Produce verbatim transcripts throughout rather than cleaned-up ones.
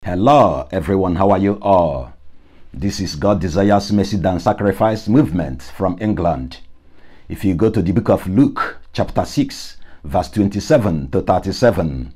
Hello everyone, how are you all? This is God Desires Mercy Than Sacrifice movement from England. If you go to the book of Luke chapter six verse twenty-seven to thirty-seven,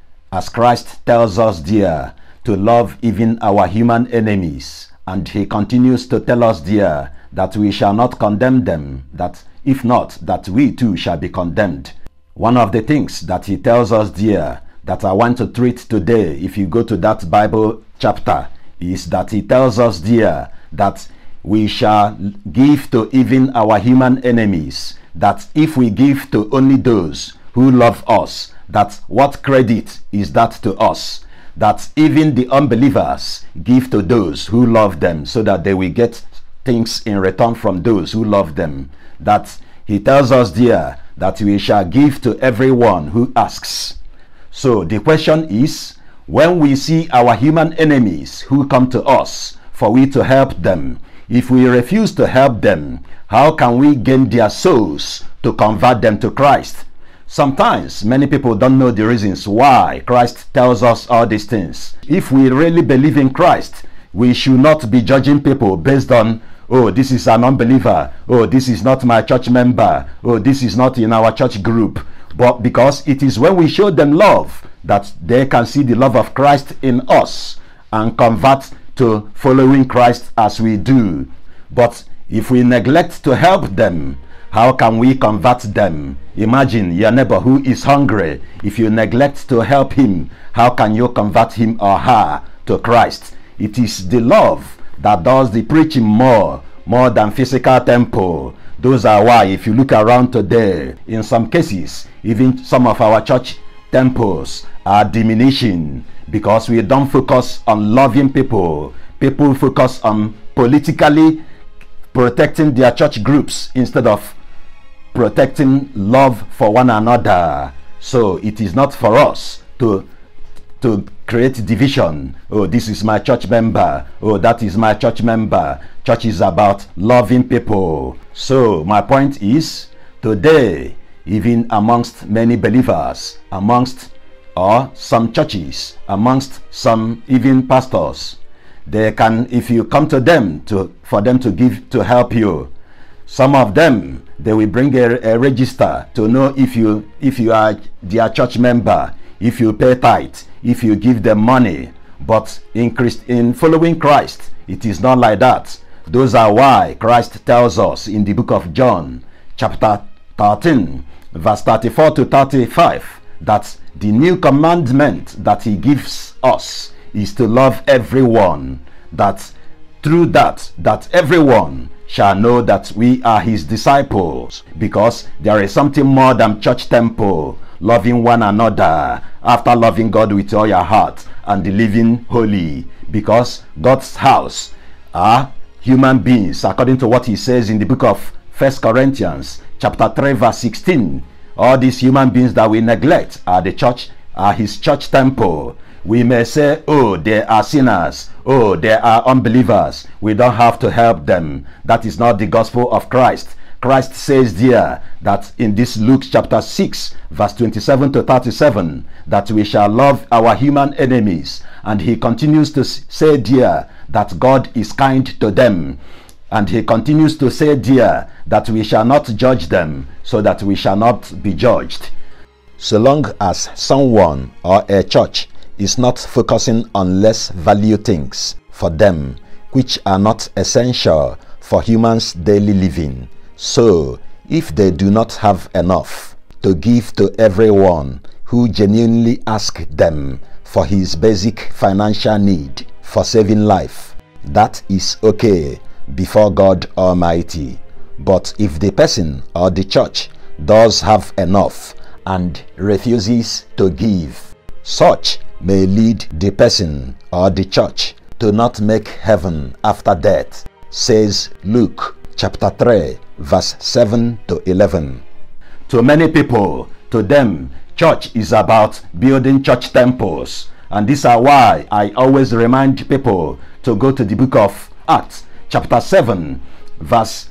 as Christ tells us there to love even our human enemies, and he continues to tell us there that we shall not condemn them, that if not, that we too shall be condemned. One of the things that he tells us there that I want to treat today, if you go to that Bible chapter, is that he tells us there that we shall give to even our human enemies, that if we give to only those who love us, that what credit is that to us? That even the unbelievers give to those who love them, so that they will get things in return from those who love them. That he tells us there that we shall give to everyone who asks. So the question is, when we see our human enemies who come to us for we to help them, if we refuse to help them, how can we gain their souls to convert them to Christ? Sometimes many people don't know the reasons why Christ tells us all these things. If we really believe in Christ, we should not be judging people based on, oh, this is an unbeliever, oh, this is not my church member, oh, this is not in our church group. But because it is when we show them love that they can see the love of Christ in us and convert to following Christ as we do. But if we neglect to help them, how can we convert them? Imagine your neighbor who is hungry. If you neglect to help him, how can you convert him or her to Christ? It is the love that does the preaching more, more than physical temple. Those are why, if you look around today, in some cases, even some of our church temples are diminishing because we don't focus on loving people. People focus on politically protecting their church groups instead of protecting love for one another. So it is not for us to to create division. Oh, this is my church member, oh, that is my church member. Church is about loving people. So my point is, today, even amongst many believers, amongst or some churches, amongst some even pastors, they can, if you come to them to for them to give to help you, some of them, they will bring a, a register to know if you if you are their church member, if you pay tithe, if you give them money. But in Christ, in following Christ, it is not like that. Those are why Christ tells us in the book of John chapter thirteen verse thirty-four to thirty-five that the new commandment that he gives us is to love everyone, that through that that everyone shall know that we are his disciples, because there is something more than church temple, loving one another after loving God with all your heart and living holy, because God's house are human beings, according to what he says in the book of First Corinthians chapter three verse sixteen. All these human beings that we neglect are the church, are his church temple. We may say, oh, they are sinners, oh, they are unbelievers, we don't have to help them. That is not the gospel of Christ. Christ says there that in this Luke chapter six verse twenty-seven to thirty-seven that we shall love our human enemies, and he continues to say there that God is kind to them, and he continues to say there that we shall not judge them, so that we shall not be judged. So long as someone or a church is not focusing on less value things for them, which are not essential for humans' daily living. So if they do not have enough to give to everyone who genuinely asks them for his basic financial need for saving life, that is okay before God Almighty. But if the person or the church does have enough and refuses to give, such may lead the person or the church to not make heaven after death, says Luke chapter three verse seven to eleven. To many people, to them, church is about building church temples, and these are why I always remind people to go to the book of Acts chapter seven verse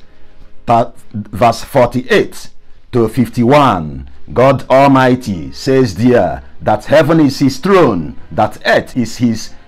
verse forty-eight to fifty-one. God Almighty says there that heaven is his throne, that earth is his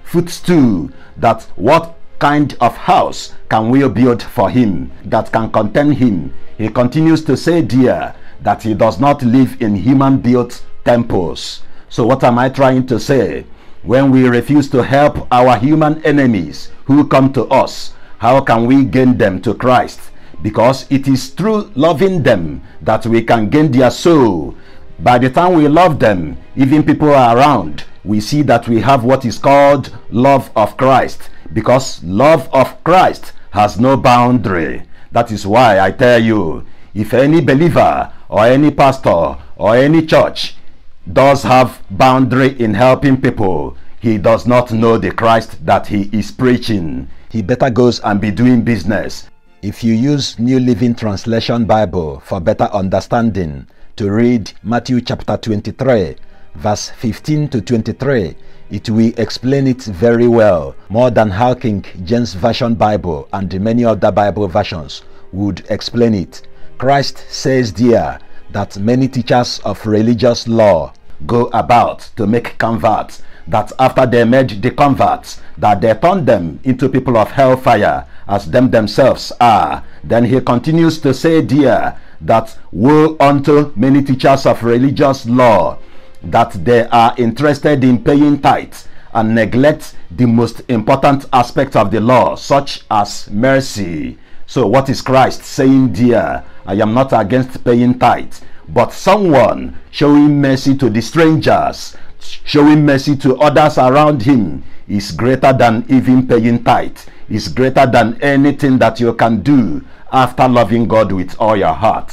footstool, that what kind of house can we build for him that can contain him? He continues to say there that he does not live in human-built temples. So what am I trying to say? When we refuse to help our human enemies who come to us, how can we gain them to Christ? Because it is through loving them that we can gain their soul. By the time we love them, even people are around, we see that we have what is called love of Christ, because love of Christ has no boundary. That is why I tell you, if any believer or any pastor or any church does have boundary in helping people, he does not know the Christ that he is preaching. He better goes and be doing business. If you use New Living Translation Bible for better understanding, to read Matthew chapter twenty-three, verse fifteen to twenty-three, it will explain it very well, more than how King James Version Bible and many other Bible versions would explain it. Christ says there that many teachers of religious law go about to make converts, that after they made the converts, that they turn them into people of hellfire, as them themselves are. Then he continues to say there that woe unto many teachers of religious law, that they are interested in paying tithes and neglect the most important aspect of the law, such as mercy. So what is Christ saying there? I am not against paying tithes, but someone showing mercy to the strangers, showing mercy to others around him, is greater than even paying tithe, is greater than anything that you can do after loving God with all your heart.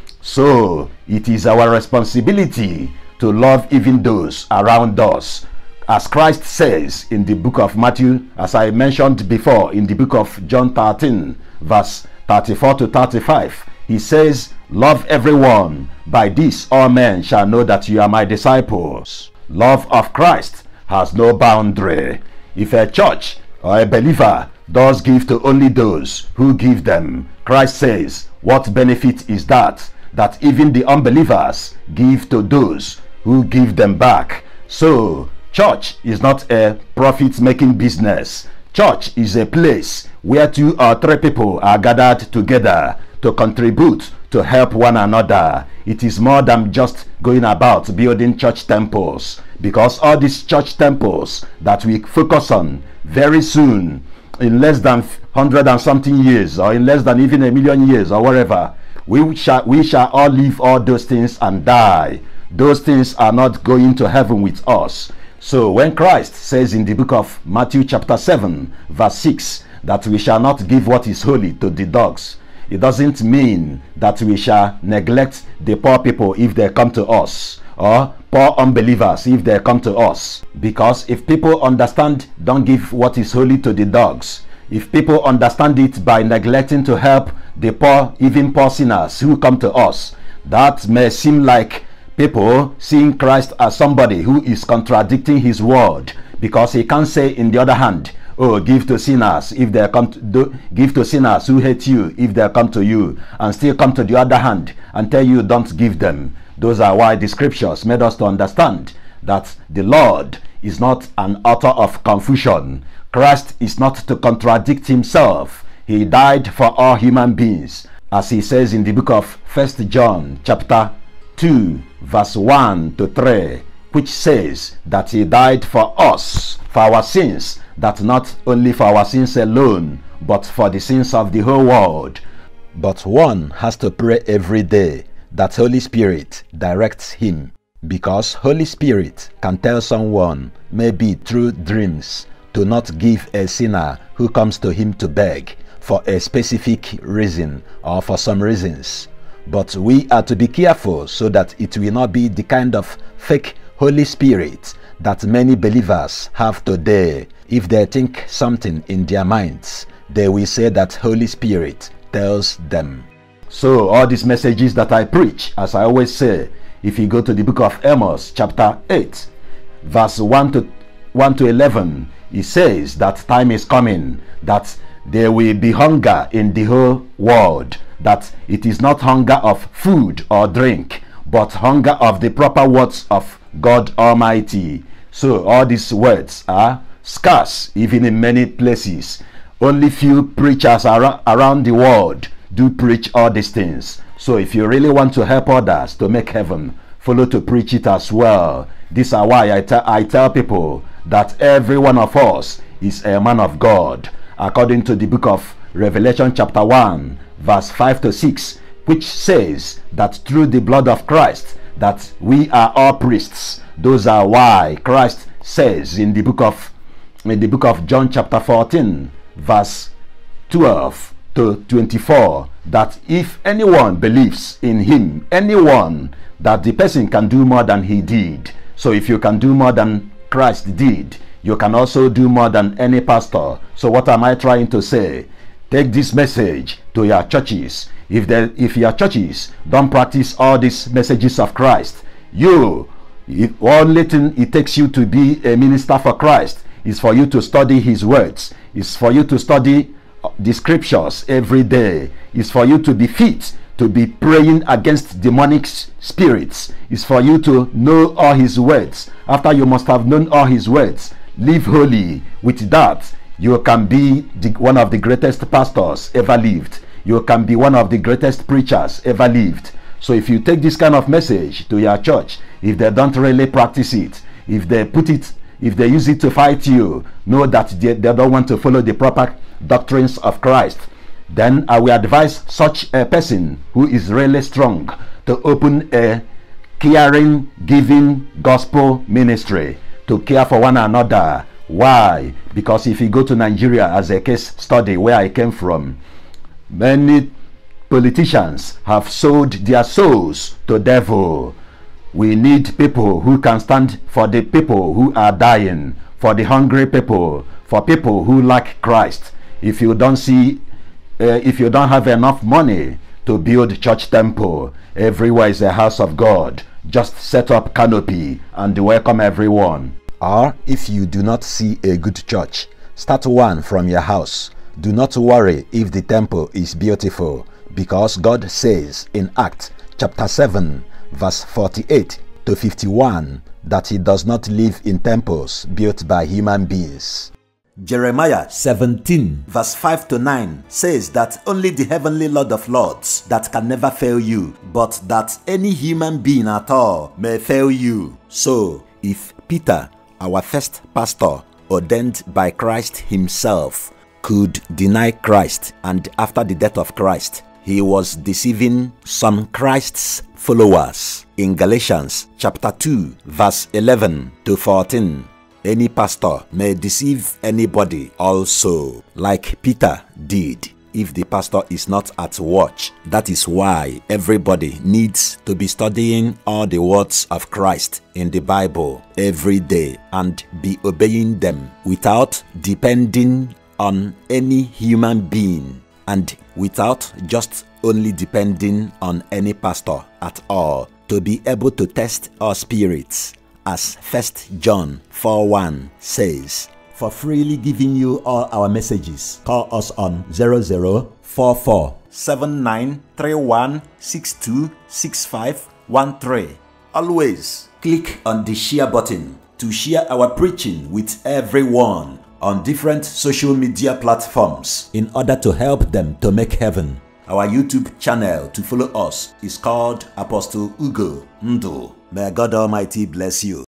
So it is our responsibility to love even those around us. As Christ says in the book of Matthew, as I mentioned before, in the book of John thirteen, verse thirty-four to thirty-five, he says, love everyone. By this all men shall know that you are my disciples. Love of Christ has no boundary. If a church or a believer does give to only those who give them, Christ says, what benefit is that? That even the unbelievers give to those who give them back. So, church is not a profit-making business. Church is a place where two or three people are gathered together to contribute, to help one another. It is more than just going about building church temples, because all these church temples that we focus on, very soon, in less than hundred and something years, or in less than even a million years, or whatever, we shall we shall all leave all those things and die. Those things are not going to heaven with us. So when Christ says in the book of Matthew chapter seven, verse six, that we shall not give what is holy to the dogs, it doesn't mean that we shall neglect the poor people if they come to us, or poor unbelievers if they come to us. Because if people understand, don't give what is holy to the dogs, if people understand it by neglecting to help the poor, even poor sinners who come to us, that may seem like people seeing Christ as somebody who is contradicting his word, because he can't say in the other hand, oh, give to sinners if they come to do, give to sinners who hate you if they come to you, and still come to the other hand and tell you don't give them. Those are why the scriptures made us to understand that the Lord is not an author of confusion. Christ is not to contradict himself. He died for all human beings, as he says in the book of First John chapter two, verse one to three, which says that he died for us, for our sins, that not only for our sins alone, but for the sins of the whole world. But one has to pray every day that Holy Spirit directs him, because Holy Spirit can tell someone, maybe through dreams, to not give a sinner who comes to him to beg for a specific reason or for some reasons. But we are to be careful so that it will not be the kind of fake Holy Spirit that many believers have today. If they think something in their minds, they will say that Holy Spirit tells them. So all these messages that I preach, as I always say, if you go to the book of Amos chapter eight, verse one to eleven, it says that time is coming, that there will be hunger in the whole world, that it is not hunger of food or drink, but hunger of the proper words of God Almighty. So all these words are scarce even in many places. Only few preachers ar around the world do preach all these things. So if you really want to help others to make heaven, follow to preach it as well. This is why I, I tell people that every one of us is a man of God, according to the book of Revelation chapter one verse five to six, which says that through the blood of Christ that we are all priests. Those are why Christ says in the book of in the book of John chapter fourteen verse twelve to twenty-four, that if anyone believes in him, anyone, that the person can do more than he did. So if you can do more than Christ did, you can also do more than any pastor. So what am I trying to say? Take this message to your churches. If they, if your churches don't practice all these messages of Christ, you, if only thing it takes you to be a minister for Christ is for you to study his words, is for you to study the scriptures every day, is for you to be fit to be praying against demonic spirits, is for you to know all his words. After you must have known all his words, live holy. With that, you can be the, one of the greatest pastors ever lived. You can be one of the greatest preachers ever lived. So if you take this kind of message to your church, if they don't really practice it, if they put it, if they use it to fight you, know that they, they don't want to follow the proper doctrines of Christ, then I will advise such a person who is really strong to open a caring, giving gospel ministry to care for one another. Why? Because if you go to Nigeria as a case study where I came from, many politicians have sold their souls to devil. We need people who can stand for the people who are dying, for the hungry people, for people who lack Christ. If you don't see, uh, if you don't have enough money to build church temple, everywhere is a house of God. Just set up canopy and welcome everyone. Or if you do not see a good church, start one from your house. Do not worry if the temple is beautiful, because God says in Acts chapter seven verse forty-eight to fifty-one that he does not live in temples built by human beings. Jeremiah seventeen verse five to nine says that only the heavenly Lord of Lords that can never fail you, but that any human being at all may fail you. So if Peter, our first pastor ordained by Christ himself, could deny Christ, and after the death of Christ he was deceiving some Christ's followers, in Galatians chapter two verse eleven to fourteen, any pastor may deceive anybody also, like Peter did, if the pastor is not at watch. That is why everybody needs to be studying all the words of Christ in the Bible every day and be obeying them without depending on any human being, and without just only depending on any pastor at all, to be able to test our spirits, as First John four one says. For freely giving you all our messages, call us on zero zero four four seven nine three one six two six five one three. Always click on the share button to share our preaching with everyone on different social media platforms in order to help them to make heaven. Our YouTube channel to follow us is called Apostle Ugo Ndu. May God Almighty bless you.